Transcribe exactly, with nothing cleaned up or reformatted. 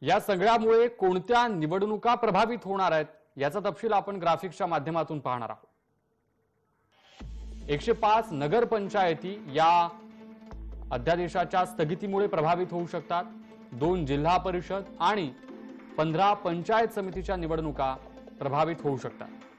या सगळ्यामुळे कोणत्या निवडणुका प्रभावित होणार आहेत याचा तपशील आपण ग्राफिक्सच्या माध्यमातून पाहणार आहोत। एकशे पाच नगरपंचायती या अध्यादेशाच्या स्थगितीमुळे प्रभावित होऊ शकतात। दोन जिल्हा परिषद आणि पंधरा पंचायत समितीच्या निवडणुका प्रभावित होऊ शकतात।